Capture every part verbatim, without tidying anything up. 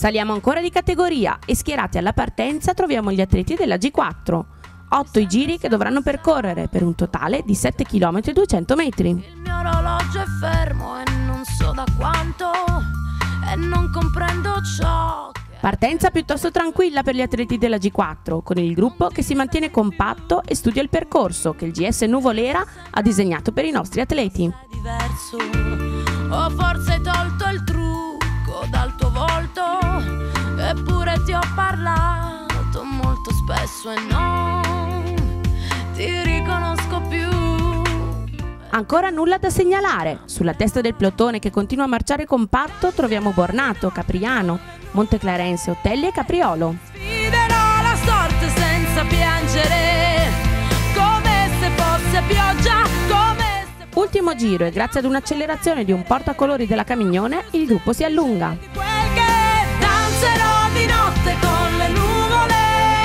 Saliamo ancora di categoria e schierati alla partenza troviamo gli atleti della G quattro. Otto i giri che dovranno percorrere per un totale di sette chilometri e duecento metri. Il mio orologio è fermo e non so da quanto e non comprendo ciò. Partenza piuttosto tranquilla per gli atleti della G quattro, con il gruppo che si mantiene compatto e studia il percorso che il G S Nuvolera ha disegnato per i nostri atleti. È diverso, o forse hai tolto il trucco dal tuo volto, eppure ti ho parlato molto spesso e non ti riconosco più. Ancora nulla da segnalare. Sulla testa del plotone che continua a marciare compatto troviamo Bornato, Capriano, Monteclarense, Otelli e Capriolo. Sfiderò la sorte senza piangere, come se fosse pioggia, come se fosse... Ultimo giro e grazie ad un'accelerazione di un portacolori della Camignone il gruppo si allunga. Quel che danzerò di notte con le nuvole,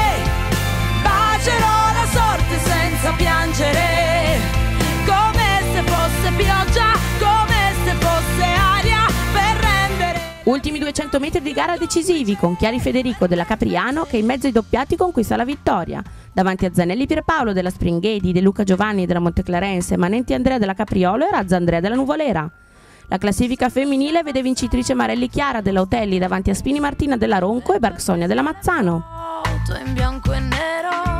bacerò la sorte senza piangere, come se fosse pioggia, come se fosse aria per rendere. Ultimi duecento metri di gara decisivi con Chiari Federico della Capriano che in mezzo ai doppiati conquista la vittoria. Davanti a Zanelli Pierpaolo della Springhedi, De Luca Giovanni della Monteclarense, Manenti Andrea della Capriolo e Razza Andrea della Nuvolera. La classifica femminile vede vincitrice Marelli Chiara della Otelli davanti a Spini Martina della Ronco e Bergsonia della Mazzano. In bianco e nero